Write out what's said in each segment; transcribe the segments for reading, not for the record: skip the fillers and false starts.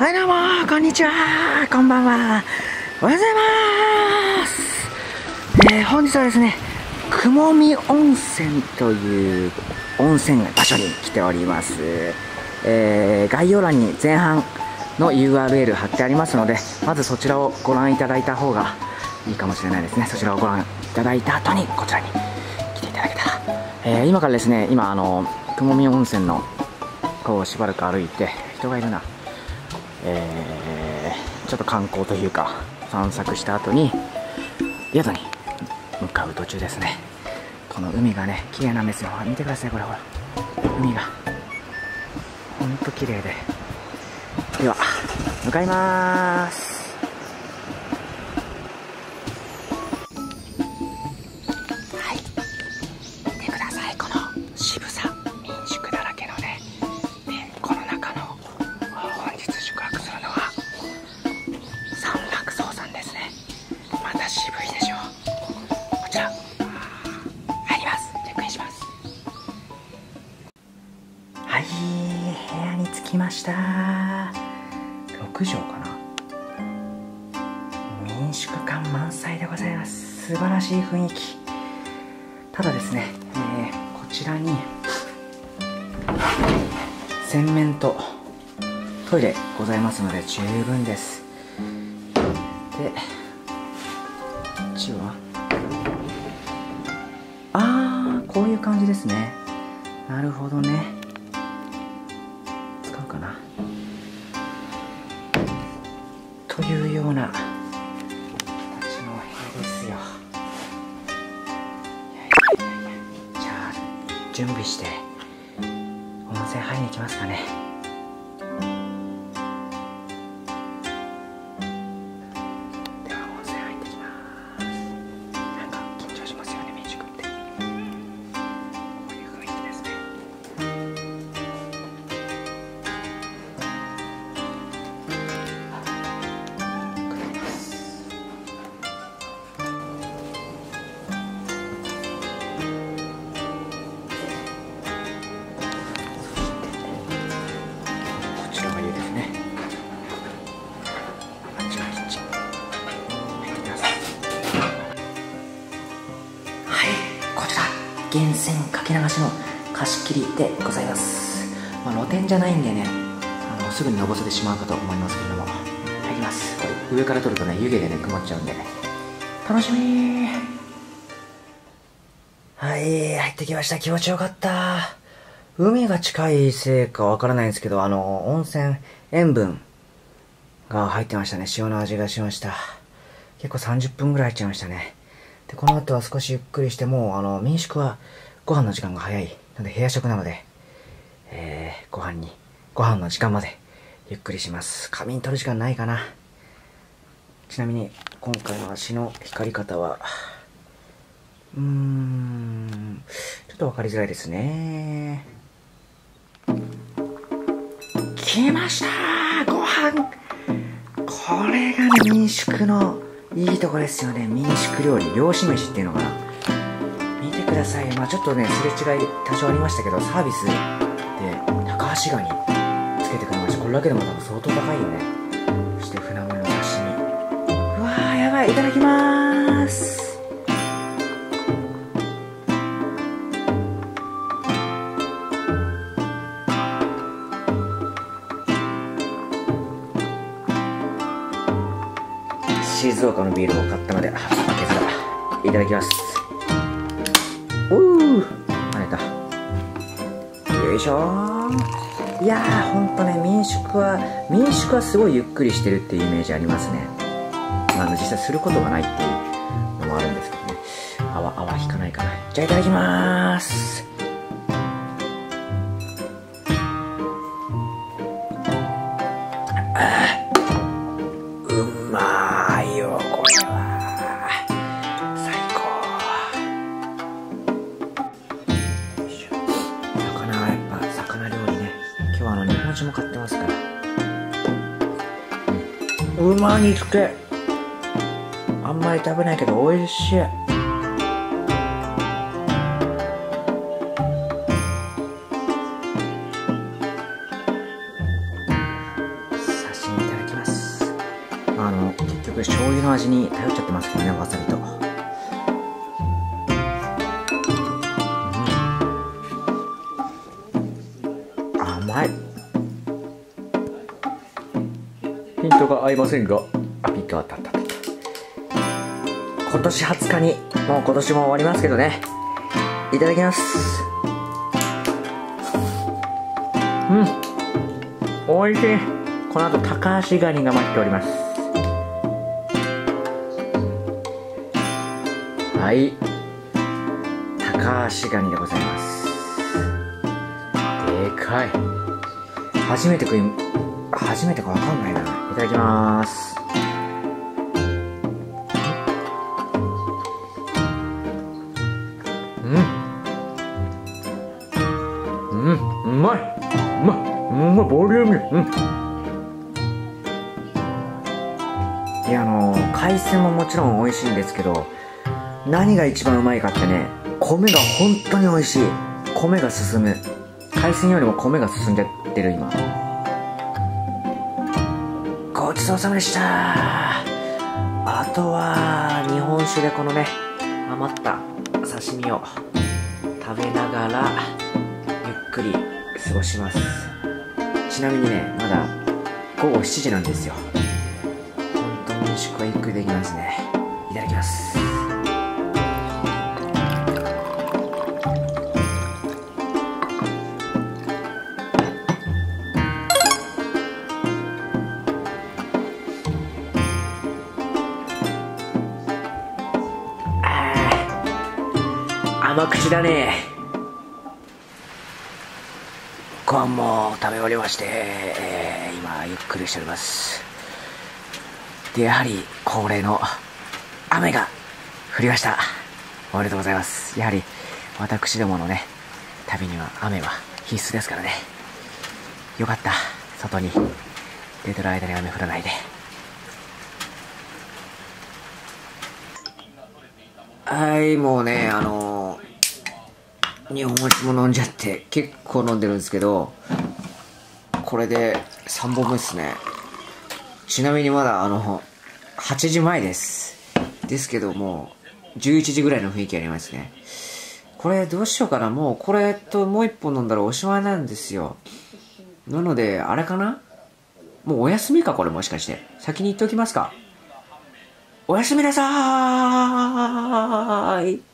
はい、どうもこんにちは、こんばんは、おはようございます。本日はですね、雲見温泉という温泉場所に来ております。概要欄に前半の URL 貼ってありますので、まずそちらをご覧いただいた方がいいかもしれないですね。そちらをご覧いただいた後にこちらに来ていただけたら、今からですね、今雲見温泉のこうしばらく歩いて、人がいるな、ちょっと観光というか散策した後に宿に向かう途中ですね。この海がね綺麗なんですよ。見てください、これほら、海がほんと綺麗で。では向かいます。はい、見てください、この渋さ。民宿だらけのね、この中の本日宿泊するのは三楽荘さんですね。また渋いでしょ。こちら入ります。チェックインします。はい、部屋に着きました。6畳かな。民宿感満載でございます。素晴らしい雰囲気。ただですね、こちらに洗面とトイレございますので十分です。で、こっちはこういう感じですね。なるほどね。使うかなというような形のお部屋ですよ。じゃあ準備して温泉入りに行きますかね。では温泉入ってきます。なんか緊張しますよね、民宿って。こういう雰囲気ですね。源泉かけ流しの貸し切りでございます。露天じゃないんでね、すぐにのぼせてしまうかと思いますけれども、入ります。これ上から撮るとね、湯気でね曇っちゃうんで楽しみ。はい、入ってきました。気持ちよかった。海が近いせいかわからないんですけど、温泉塩分が入ってましたね。塩の味がしました。結構30分ぐらい入っちゃいましたね。で、この後は少しゆっくりして、もう民宿はご飯の時間が早いので部屋食なので、ご飯の時間までゆっくりします。仮眠取る時間ないかな。ちなみに今回の足の光り方はちょっと分かりづらいですね。来ましたー、ご飯。これがね、民宿のいいとこですよね。民宿料理、漁師飯っていうのかな。見てください。ちょっとね、すれ違い多少ありましたけど、サービスで高橋ガニつけてくれました。これだけでも多分相当高いよね。そして船盛りの刺身。うわー、やばい。いただきまーす。静岡のビールを買ったので開けずらいただきます。跳ねた。よいしょー。いやー、ほんとね、民宿はすごいゆっくりしてるっていうイメージありますね。実際することがないっていうのもあるんですけどね。泡引かないかな。じゃあいただきまーす。うまいよ、これは最高。よいしょ。魚はやっぱ魚料理ね。今日は日本酒も買ってますから。煮つけあんまり食べないけど美味しい。刺身醤油の味に頼っちゃってますけどね、わさびと。甘い。ピントが合いませんが、ピントは当たった。今年20日に、もう今年も終わりますけどね。いただきます。美味しい。この後、タカアシガニが待っております。はい。タカアシガニでございます。でかい。初めてかわかんないな。いただきます。うまい。ボリューミー。いや、海鮮ももちろん美味しいんですけど、何が一番うまいかってね、米が本当に美味しい。米が進む。海鮮よりも米が進んじゃってる今。ごちそうさまでした。あとは日本酒でこのね、余った刺身を食べながらゆっくり過ごします。ちなみにね、まだ午後7時なんですよ。本当に美味しくはゆっくりできますね。いただきます。甘口だね。ご飯も食べ終わりまして、今ゆっくりしております。で、やはり恒例の雨が降りました。おめでとうございます。やはり私どものね、旅には雨は必須ですからね。よかった。外に出てる間に雨降らないで。はい、もうね、日本酒も飲んじゃって結構飲んでるんですけど、これで3本目ですね。ちなみにまだ8時前ですけども、11時ぐらいの雰囲気ありますね。これどうしようかな。もうこれともう1本飲んだらおしまいなんですよ。なのであれかな、もうお休みか。これもしかして先に言っておきますか。おやすみなさーい。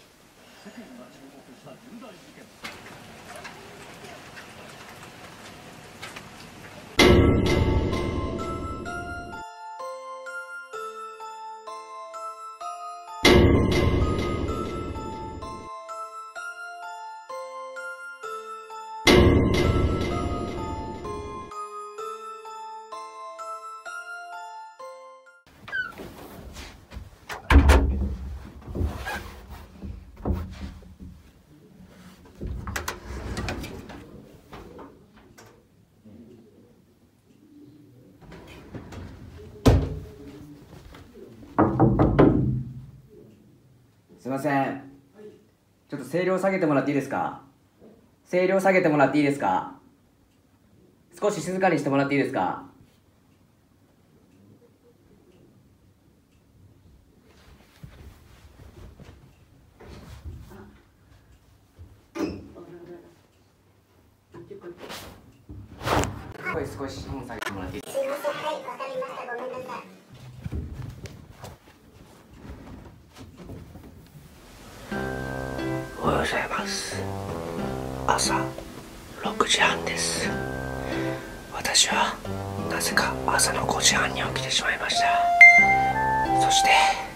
すいません。ちょっと声量下げてもらっていいですか。声量下げてもらっていいですか。少し静かにしてもらっていいですか。少し下げてもらっていいですか。すいません。はい、わかりました。ごめんなさい。おはようございます。朝6時半です。私はなぜか朝の5時半に起きてしまいました。そして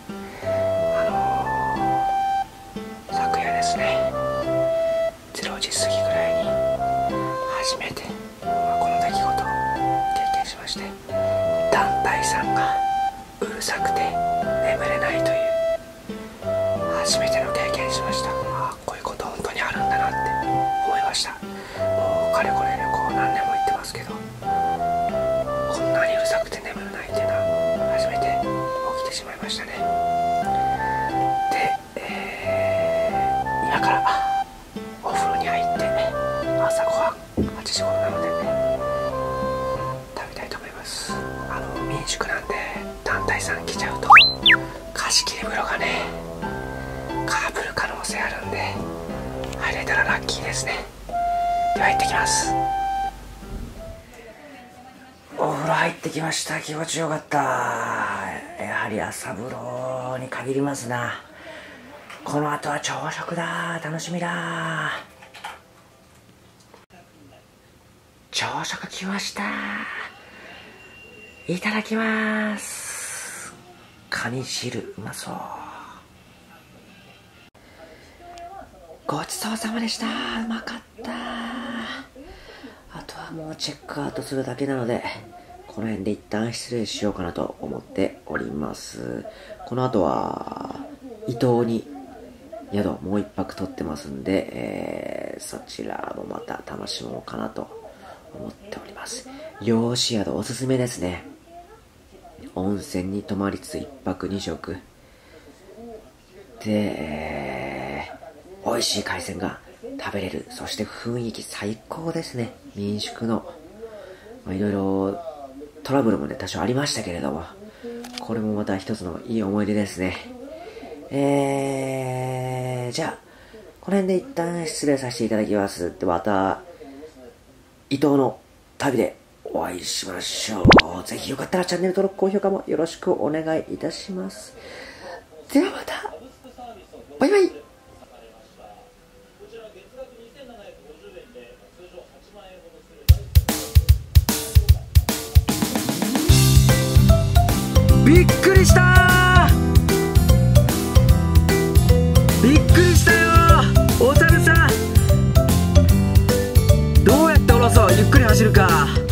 昨夜ですね、0時過ぎぐらいに初めてこの出来事を経験しまして、団体さんがうるさくて眠れないという初めての経験しました。こういうこと本当にあるんだなって思いました。もうかれこれね、何年も言ってますけど、こんなにうるさくて眠れないっていうのは初めて起きてしまいましたね。 らラッキーですね。では行ってきます。お風呂入ってきました。気持ちよかった。やはり朝風呂に限りますな。この後は朝食だ。楽しみだ。朝食来ました。いただきます。カニ汁うまそう。ごちそうさまでした。うまかった。あとはもうチェックアウトするだけなので、この辺で一旦失礼しようかなと思っております。この後は伊東に宿もう一泊取ってますんで、そちらもまた楽しもうかなと思っております。漁師宿おすすめですね。温泉に泊まりつつ一泊二食で、美味しい海鮮が食べれる。そして雰囲気最高ですね。民宿のいろいろトラブルもね多少ありましたけれども、これもまた一つのいい思い出ですね。じゃあこの辺で一旦失礼させていただきます。でまた伊東の旅でお会いしましょう。ぜひよかったらチャンネル登録高評価もよろしくお願いいたします。ではまたバイバイ。びっくりした。びっくりしたよ。お猿さんどうやって下ろそう。ゆっくり走るか。